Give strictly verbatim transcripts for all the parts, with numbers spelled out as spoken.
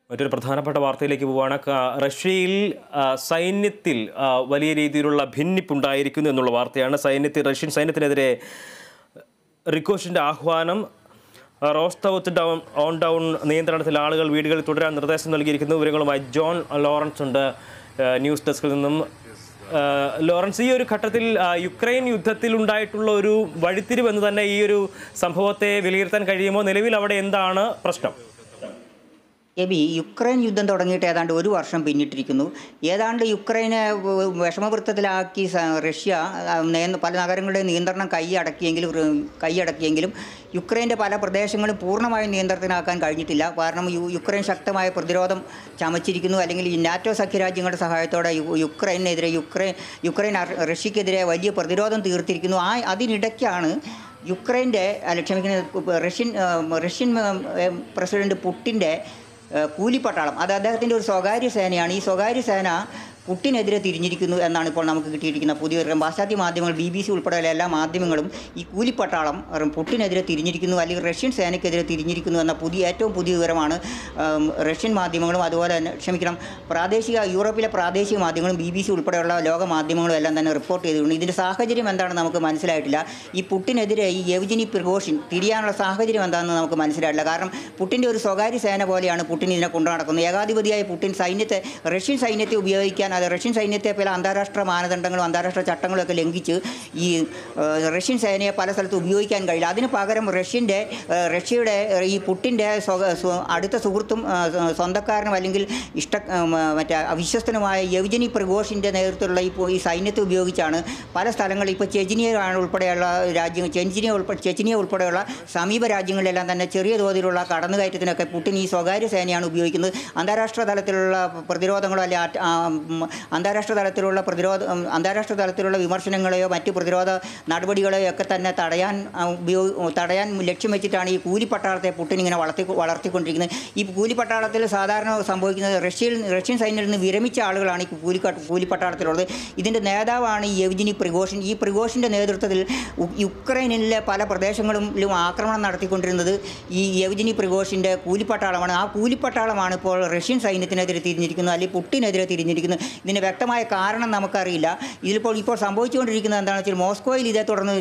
മറ്റൊരു പ്രധാനപ്പെട്ട വാർത്തയിലേക്ക് പോവുകയാണ്. റഷ്യയിൽ സൈന്യത്തിൽ വലിയ രീതിയിലുള്ള ഭിന്നിപ്പുണ്ടായിരിക്കുന്നു എന്നുള്ള വാർത്തയാണ്. സൈന്യത്തിൽ റഷ്യൻ സൈന്യത്തിനെതിരെ റിക്കോഷിൻ്റെ ആഹ്വാനം. റോസ്തവ് ഡൗൺ ഓൺ ഡൗൺ നിയന്ത്രണത്തിൽ ആളുകൾ വീടുകളിൽ തുടരാൻ നിർദ്ദേശം നൽകിയിരിക്കുന്നു. വിവരങ്ങളുമായി ജോൺ ലോറൻസ് ഉണ്ട് ന്യൂസ് ഡെസ്കിൽ നിന്നും. ലോറൻസ്, ഈ ഒരു ഘട്ടത്തിൽ യുക്രൈൻ യുദ്ധത്തിൽ ഉണ്ടായിട്ടുള്ള ഒരു വഴിത്തിരിവ് എന്ന് തന്നെ ഈ ഒരു സംഭവത്തെ വിലയിരുത്താൻ കഴിയുമോ? നിലവിൽ അവിടെ എന്താണ് പ്രശ്നം? എബി, യുക്രൈൻ യുദ്ധം തുടങ്ങിയിട്ട് ഏതാണ്ട് ഒരു വർഷം പിന്നിട്ടിരിക്കുന്നു. ഏതാണ്ട് യുക്രൈനെ വിഷമവൃത്തത്തിലാക്കി റഷ്യ പല നഗരങ്ങളുടെ നിയന്ത്രണം കൈയടക്കിയെങ്കിലും കൈയടക്കിയെങ്കിലും യുക്രൈൻ്റെ പല പ്രദേശങ്ങളും പൂർണ്ണമായും നിയന്ത്രണത്തിലാക്കാൻ കഴിഞ്ഞിട്ടില്ല. കാരണം യുക്രൈൻ ശക്തമായ പ്രതിരോധം ചമച്ചിരിക്കുന്നു. അല്ലെങ്കിൽ ഈ നാറ്റോ സഖ്യരാജ്യങ്ങളുടെ സഹായത്തോടെ യുക്രൈനെതിരെ യുക്രൈൻ യുക്രൈൻ റഷ്യക്കെതിരെ വലിയ പ്രതിരോധം തീർത്തിരിക്കുന്നു. ആ അതിനിടയ്ക്കാണ് യുക്രൈൻ്റെ അല്ല ക്ഷമിക്കുന്ന റഷ്യൻ റഷ്യൻ പ്രസിഡന്റ് പുട്ടിൻ്റെ കൂലിപ്പട്ടാളം, അത് അദ്ദേഹത്തിൻ്റെ ഒരു സ്വകാര്യ സേനയാണ്. ഈ സ്വകാര്യ സേന പുട്ടിനെതിരെ തിരിഞ്ഞിരിക്കുന്നു എന്നാണ് ഇപ്പോൾ നമുക്ക് കിട്ടിയിരിക്കുന്ന പുതിയ വിവരം. പാശ്ചാത്യ മാധ്യമങ്ങൾ, ബി ബി സി ഉൾപ്പെടെയുള്ള എല്ലാ മാധ്യമങ്ങളും ഈ കൂലിപ്പട്ടാളം പുട്ടിനെതിരെ തിരിഞ്ഞിരിക്കുന്നു അല്ലെങ്കിൽ റഷ്യൻ സേനയ്ക്കെതിരെ തിരിഞ്ഞിരിക്കുന്നു എന്ന പുതിയ ഏറ്റവും പുതിയ വിവരമാണ് റഷ്യൻ മാധ്യമങ്ങളും അതുപോലെ തന്നെ ക്ഷമിക്കണം പ്രാദേശിക യൂറോപ്പിലെ പ്രാദേശിക മാധ്യമങ്ങളും ബി ബി സി ഉൾപ്പെടെയുള്ള ലോക മാധ്യമങ്ങളും എല്ലാം തന്നെ റിപ്പോർട്ട് ചെയ്തിട്ടുണ്ട്. ഇതിൻ്റെ സാഹചര്യം എന്താണെന്ന് നമുക്ക് മനസ്സിലായിട്ടില്ല. ഈ പുട്ടിനെതിരെ ഈ യെവ്ജനി പ്രിഗോഷിൻ തിരിയാനുള്ള സാഹചര്യം എന്താണെന്ന് നമുക്ക് മനസ്സിലായിട്ടില്ല. കാരണം പുട്ടിൻ്റെ ഒരു സ്വകാര്യ സേന പോലെയാണ് പുട്ടിൻ ഇതിനെ കൊണ്ടു നടക്കുന്നത്. ഏകാധിപതിയായ പുട്ടിൻ സൈന്യത്തെ റഷ്യൻ സൈന്യത്തെ ഉപയോഗിക്കാൻ അത് റഷ്യൻ സൈന്യത്തെ പല അന്താരാഷ്ട്ര മാനദണ്ഡങ്ങളും അന്താരാഷ്ട്ര ചട്ടങ്ങളും ഒക്കെ ലംഘിച്ച് ഈ റഷ്യൻ സേനയെ പല സ്ഥലത്തും ഉപയോഗിക്കാൻ കഴിയില്ല. അതിന് പകരം റഷ്യൻ്റെ റഷ്യയുടെ ഈ പുട്ടിൻ്റെ അടുത്ത സുഹൃത്തും സ്വന്തക്കാരനും അല്ലെങ്കിൽ ഇഷ്ട മറ്റേ അവിശ്വസ്തനുമായ യെവ്ജനി പ്രിഗോഷിൻ്റെ നേതൃത്വത്തിലുള്ള ഈ ഈ സൈന്യത്തെ ഉപയോഗിച്ചാണ് പല സ്ഥലങ്ങളിൽ ഇപ്പോൾ ചെച്ചിനിയ ഉൾപ്പെടെയുള്ള രാജ്യങ്ങൾ ചെച്ചിനിയ ഉൾപ്പെടെ ചെച്ചിനിയ ഉൾപ്പെടെയുള്ള സമീപ രാജ്യങ്ങളിലെല്ലാം തന്നെ ചെറിയ തോതിലുള്ള കടന്നുകയറ്റത്തിനൊക്കെ പുട്ടിൻ ഈ സ്വകാര്യ സേനയാണ് ഉപയോഗിക്കുന്നത്. അന്താരാഷ്ട്ര തലത്തിലുള്ള പ്രതിരോധങ്ങളോ അല്ലെങ്കിൽ അന്താരാഷ്ട്ര തലത്തിലുള്ള പ്രതിരോധ അന്താരാഷ്ട്ര തലത്തിലുള്ള വിമർശനങ്ങളെയോ മറ്റ് പ്രതിരോധ നടപടികളെയോ ഒക്കെ തന്നെ തടയാൻ ഉപയോഗ തടയാൻ ലക്ഷ്യം വെച്ചിട്ടാണ് ഈ കൂലിപ്പട്ടാളത്തെ പുട്ടിൻ ഇങ്ങനെ വളർത്തി വളർത്തിക്കൊണ്ടിരിക്കുന്നത്. ഈ കൂലിപ്പട്ടാളത്തിൽ സാധാരണ സംഭവിക്കുന്നത് റഷ്യയിൽ റഷ്യൻ സൈന്യത്തിൽ നിന്ന് വിരമിച്ച ആളുകളാണ് ഈ കൂലി കൂലിപ്പട്ടാളത്തിലുള്ളത്. ഇതിൻ്റെ നേതാവാണ് ഈ യെവ്ജനി പ്രിഗോഷിൻ. ഈ പ്രിഗോഷിൻ്റെ നേതൃത്വത്തിൽ യുക്രൈനിലെ പല പ്രദേശങ്ങളിലും ആക്രമണം നടത്തിക്കൊണ്ടിരുന്നത് ഈ യെവ്ജനി പ്രിഗോഷിൻ്റെ കൂലിപ്പട്ടാളമാണ്. ആ കൂലിപ്പട്ടാളമാണ് ഇപ്പോൾ റഷ്യൻ സൈന്യത്തിനെതിരെ തിരിഞ്ഞിരിക്കുന്നത് അല്ലെങ്കിൽ പുട്ടിനെതിരെ തിരിഞ്ഞിരിക്കുന്നത്. ഇതിന് വ്യക്തമായ കാരണം നമുക്കറിയില്ല. ഇതിലിപ്പോൾ ഇപ്പോൾ സംഭവിച്ചുകൊണ്ടിരിക്കുന്നത് എന്താണെന്ന് വെച്ചാൽ മോസ്കോയിൽ ഇതേ തുടർന്ന്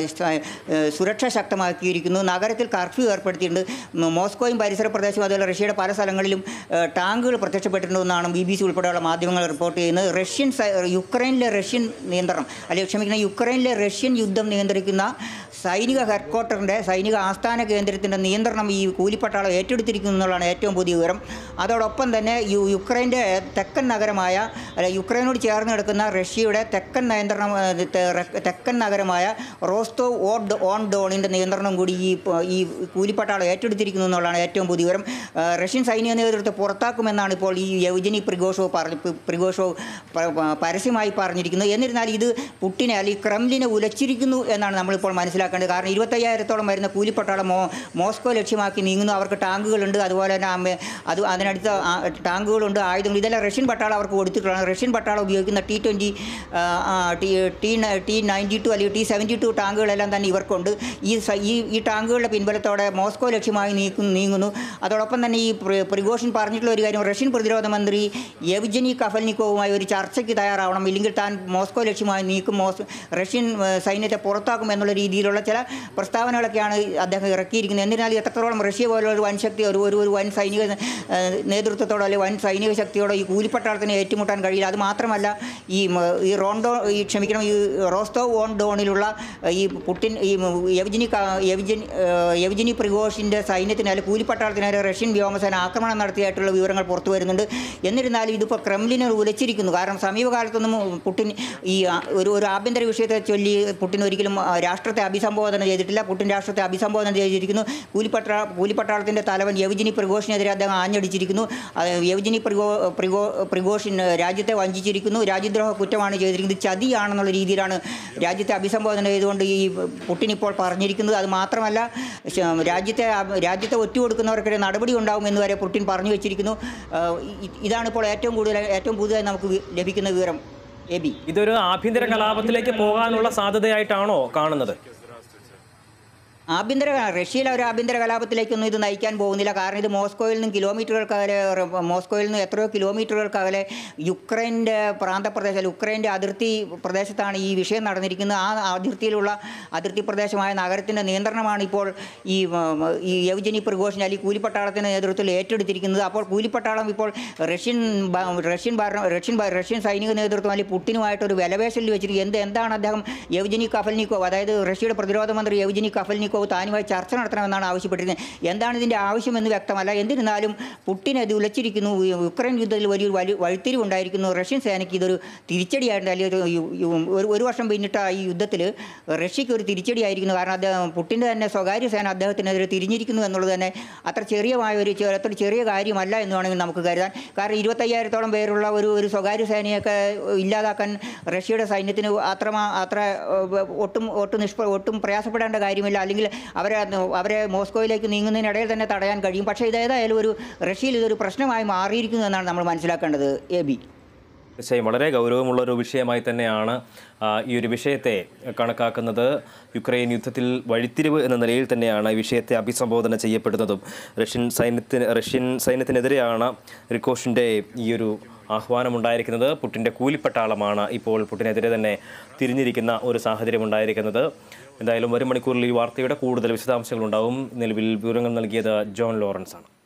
സുരക്ഷ ശക്തമാക്കിയിരിക്കുന്നു. നഗരത്തിൽ കർഫ്യൂ ഏർപ്പെടുത്തിയിട്ടുണ്ട്. മോസ്കോയും പരിസര പ്രദേശവും അതുപോലെ റഷ്യയുടെ പല സ്ഥലങ്ങളിലും ടാങ്കുകൾ പ്രത്യക്ഷപ്പെട്ടിട്ടുണ്ടെന്നാണ് ബി ബി സി ഉൾപ്പെടെയുള്ള മാധ്യമങ്ങൾ റിപ്പോർട്ട് ചെയ്യുന്നത്. റഷ്യൻ യുക്രൈനിലെ റഷ്യൻ നിയന്ത്രണം അല്ലെങ്കിൽ ക്ഷമിക്കുന്ന യുക്രൈനിലെ റഷ്യൻ യുദ്ധം നിയന്ത്രിക്കുന്ന സൈനിക ഹെഡ്ക്വാർട്ടറിൻ്റെ സൈനിക ആസ്ഥാന കേന്ദ്രത്തിൻ്റെ നിയന്ത്രണം ഈ കൂലിപ്പട്ടാളം ഏറ്റെടുത്തിരിക്കുന്നു എന്നുള്ളതാണ് ഏറ്റവും പുതിയ വിവരം. അതോടൊപ്പം തന്നെ യു യുക്രൈൻ്റെ തെക്കൻ നഗരമായ അല്ല യുക്രൈനോട് ചേർന്ന് കിടക്കുന്ന റഷ്യയുടെ തെക്കൻ നിയന്ത്രണം തെക്കൻ നഗരമായ റോസ്തോവ് ഓഡ് ഓൺ ഡോണിൻ്റെ നിയന്ത്രണം കൂടി ഈ ഈ കൂലിപ്പട്ടാളം ഏറ്റെടുത്തിരിക്കുന്നു എന്നുള്ളതാണ് ഏറ്റവും പുതിയ വിവരം. റഷ്യൻ സൈനിക നേതൃത്വത്തെ പുറത്താക്കുമെന്നാണ് ഇപ്പോൾ ഈ യെവ്ജനി പ്രിഗോഷോ പറഞ്ഞ പ്രിഗോഷോ പരസ്യമായി പറഞ്ഞിരിക്കുന്നത്. എന്നിരുന്നാൽ ഇത് പുട്ടിനെ അല്ലെങ്കിൽ ക്രെംലിനെ ഉലച്ചിരിക്കുന്നു എന്നാണ് നമ്മളിപ്പോൾ മനസ്സിലാക്കേണ്ടത്. കാരണം ഇരുപത്തയ്യായിരത്തോളം വരുന്ന കൂലിപ്പട്ടാളം മോ മോസ്കോ ലക്ഷ്യമാക്കി നീങ്ങുന്നു. അവർക്ക് ടാങ്കുകളുണ്ട്, അതുപോലെ തന്നെ അത് അതിനടുത്ത ടാങ്കുകളുണ്ട്, ആയുധങ്ങൾ, ഇതെല്ലാം റഷ്യൻ പട്ടാളം അവർക്ക് കൊടുത്തിട്ടുള്ളതാണ്. റഷ്യൻ പട്ടാളം ഉപയോഗിക്കുന്ന T twenty T T ninety two അല്ലെങ്കിൽ ടി സെവൻറ്റി ടു ടാങ്കുകളെല്ലാം തന്നെ ഇവർക്കുണ്ട്. ഈ ഈ ഈ ടാങ്കുകളുടെ പിൻബലത്തോടെ മോസ്കോ ലക്ഷ്യമായി നീക്കുന്നു നീങ്ങുന്നു അതോടൊപ്പം തന്നെ ഈ പ്രിഗോഷിൻ പറഞ്ഞിട്ടുള്ള ഒരു കാര്യം, റഷ്യൻ പ്രതിരോധ മന്ത്രി യെവ്ജനി കഫൽനിക്കോവുമായി ഒരു ചർച്ചയ്ക്ക് തയ്യാറാവണം, ഇല്ലെങ്കിൽ താൻ മോസ്കോ ലക്ഷ്യമായി നീക്കും, മോസ് റഷ്യൻ സൈന്യത്തെ പുറത്താക്കും എന്നുള്ള രീതിയിലുള്ള ചില പ്രസ്താവനകളൊക്കെയാണ് അദ്ദേഹം ഇറക്കിയിരിക്കുന്നത്. എന്നിരുന്നാലും എത്രത്തോളം റഷ്യ പോലുള്ള ഒരു വൻശക്തി ഒരു ഒരു വൻ സൈനിക നേതൃത്വത്തോടെ അല്ലെങ്കിൽ വൻ സൈനിക ശക്തിയോടെ ഈ കൂലിപ്പട്ടാളത്തിന് ഏറ്റുമുട്ടാൻ കഴിയില്ല. അത് മാത്രമല്ല ഈ ഈ റോണ്ടോ ഈ ക്ഷമിക്കണം ഈ റോസ്തോവ് ഓൺ ഡോണിലുള്ള ഈ പുട്ടിൻ ഈ യെവ്ജനി യെവ്ജനി യെവ്ജനി പ്രിഗോഷിൻ്റെ സൈന്യത്തിന് അല്ലെങ്കിൽ കൂലിപ്പട്ടാളത്തിനെതിരെ റഷ്യൻ വ്യോമസേന ആക്രമണം നടത്തിയായിട്ടുള്ള വിവരങ്ങൾ പുറത്തു വരുന്നുണ്ട്. എന്നിരുന്നാലും ഇതിപ്പോൾ ക്രെംലിനെ ഉലച്ചിരിക്കുന്നു. കാരണം സമീപകാലത്തൊന്നും പുട്ടിൻ ഈ ഒരു ഒരു ആഭ്യന്തര വിഷയത്തെ ചൊല്ലി പുട്ടിൻ ഒരിക്കലും രാഷ്ട്രത്തെ അഭിസംബോധന ചെയ്തിട്ടില്ല. പുട്ടിൻ രാഷ്ട്രത്തെ അഭിസംബോധന ചെയ്തിരിക്കുന്നു. കൂലിപ്പട്ടാ കൂലിപ്പട്ടാളത്തിൻ്റെ തലവൻ യെവ്ജനി പ്രിഗോഷിനെതിരെ അദ്ദേഹം ആഞ്ഞടിച്ചിരിക്കുന്നു. യെവ്ജനി പ്രിഗോ പ്രിഗോ പ്രിഗോഷിൻ രാജ്യത്തെ വഞ്ചിച്ചിരിക്കുന്നു, രാജ്യദ്രോഹ കുറ്റമാണ് ചെയ്തിരിക്കുന്നത്, ചതിയാണെന്നുള്ള രീതിയിലാണ് രാജ്യത്തെ അഭിസംബോധന ചെയ്തുകൊണ്ട് ഈ പുട്ടിൻ ഇപ്പോൾ പറഞ്ഞിരിക്കുന്നത്. അത് മാത്രമല്ല രാജ്യത്തെ രാജ്യത്തെ ഒറ്റുകൊടുക്കുന്നവർക്കെതിരെ നടപടി ഉണ്ടാവും എന്ന് വരെ പുട്ടിൻ പറഞ്ഞു വെച്ചിരിക്കുന്നു. ഇതാണ് ഇപ്പോൾ ഏറ്റവും കൂടുതൽ ഏറ്റവും പുതുതായി നമുക്ക് ലഭിക്കുന്ന വിവരം. എബി, ഇതൊരു ആഭ്യന്തര കലാപത്തിലേക്ക് പോകാനുള്ള സാധ്യതയായിട്ടാണോ കാണുന്നത്? ആഭ്യന്തര റഷ്യയിലെ ഒരു ആഭ്യന്തര കലാപത്തിലേക്കൊന്നും ഇത് നയിക്കാൻ പോകുന്നില്ല. കാരണം ഇത് മോസ്കോയിൽ നിന്നും കിലോമീറ്ററുകൾക്ക് അകലെ മോസ്കോയിൽ നിന്ന് എത്രയോ കിലോമീറ്ററുകൾക്ക് അകലെ യുക്രൈൻ്റെ പ്രാന്തപ്രദേശം യുക്രൈൻ്റെ അതിർത്തി പ്രദേശത്താണ് ഈ വിഷയം നടന്നിരിക്കുന്നത്. ആ അതിർത്തിയിലുള്ള അതിർത്തി പ്രദേശമായ നഗരത്തിൻ്റെ നിയന്ത്രണമാണ് ഇപ്പോൾ ഈ ഈ യവ്ജനി പ്രിഗോഷിൻ അല്ലെങ്കിൽ കൂലിപ്പട്ടാളത്തിൻ്റെ നേതൃത്വത്തിൽ ഏറ്റെടുത്തിരിക്കുന്നത്. അപ്പോൾ കൂലിപ്പട്ടാളം ഇപ്പോൾ റഷ്യൻ റഷ്യൻ ഭരണ റഷ്യൻ റഷ്യൻ സൈനിക നേതൃത്വം അല്ലെങ്കിൽ പുട്ടിനുമായിട്ടൊരു വിലപേശലിൽ വെച്ചിരിക്കും. എന്ത് എന്താണ് അദ്ദേഹം യവ്ജനി കഫൽനിക്കോവ്, അതായത് റഷ്യയുടെ പ്രതിരോധ മന്ത്രി യവ്ജനി കഫൽനിക്കോവ് താനുമായി ചർച്ച നടത്തണമെന്നാണ് ആവശ്യപ്പെട്ടിരുന്നത്. എന്താണ് ഇതിൻ്റെ ആവശ്യമെന്ന് വ്യക്തമല്ല. എന്നിരുന്നാലും പുട്ടിൻ അത് ഉലച്ചിരിക്കുന്നു. യുക്രൈൻ യുദ്ധത്തിൽ വലിയൊരു വലിയ വഴിത്തിരിവുണ്ടായിരിക്കുന്നു. റഷ്യൻ സേനയ്ക്ക് ഇതൊരു തിരിച്ചടിയായിട്ടുണ്ട്. അല്ലെങ്കിൽ ഒരു ഒരു വർഷം പിന്നിട്ട ഈ യുദ്ധത്തിൽ റഷ്യയ്ക്ക് ഒരു തിരിച്ചടിയായിരിക്കുന്നു. കാരണം അദ്ദേഹം പുട്ടിൻ്റെ തന്നെ സ്വകാര്യ സേന അദ്ദേഹത്തിനെതിരെ തിരിഞ്ഞിരിക്കുന്നു എന്നുള്ളത് തന്നെ അത്ര ചെറിയമായ ഒരു അത്ര ചെറിയ കാര്യമല്ല എന്ന് വേണമെങ്കിൽ നമുക്ക് കരുതാൻ. കാരണം ഇരുപത്തയ്യായിരത്തോളം പേരുള്ള ഒരു ഒരു സ്വകാര്യ സേനയൊക്കെ ഇല്ലാതാക്കാൻ റഷ്യയുടെ സൈന്യത്തിന് അത്ര അത്ര ഒട്ടും ഒട്ടും നിഷ്പ ഒട്ടും പ്രയാസപ്പെടേണ്ട കാര്യമില്ല. അല്ലെങ്കിൽ അവരെ അവരെ മോസ്കോയിലേക്ക് നീങ്ങുന്നതിനിടയിൽ തന്നെ തടയാൻ കഴിയും. പക്ഷേ ഇതേതായാലും ഒരു റഷ്യയിൽ ഇതൊരു പ്രശ്നമായി മാറിയിരിക്കുന്നു എന്നാണ് നമ്മൾ മനസ്സിലാക്കേണ്ടത്. എ ബി തീർച്ചയായും വളരെ ഗൗരവമുള്ളൊരു വിഷയമായി തന്നെയാണ് ഈ ഒരു വിഷയത്തെ കണക്കാക്കുന്നത്. യുക്രൈൻ യുദ്ധത്തിൽ വഴിത്തിരിവ് എന്ന നിലയിൽ തന്നെയാണ് ഈ വിഷയത്തെ അഭിസംബോധന ചെയ്യപ്പെടുന്നതും. റഷ്യൻ സൈന്യത്തിന് റഷ്യൻ സൈന്യത്തിനെതിരെയാണ് റിക്കോഷിൻ്റെ ഈ ഒരു ആഹ്വാനമുണ്ടായിരിക്കുന്നത്. പുട്ടിൻ്റെ കൂലിപ്പട്ടാളമാണ് ഇപ്പോൾ പുട്ടിനെതിരെ തന്നെ തിരിഞ്ഞിരിക്കുന്ന ഒരു സാഹചര്യം ഉണ്ടായിരിക്കുന്നത്. എന്തായാലും വരും മണിക്കൂറിൽ ഈ വാർത്തയുടെ കൂടുതൽ വിശദാംശങ്ങളുണ്ടാവും. നിലവിൽ വിവരങ്ങൾ നൽകിയത് ജോൺ ലോറൻസ് ആണ്.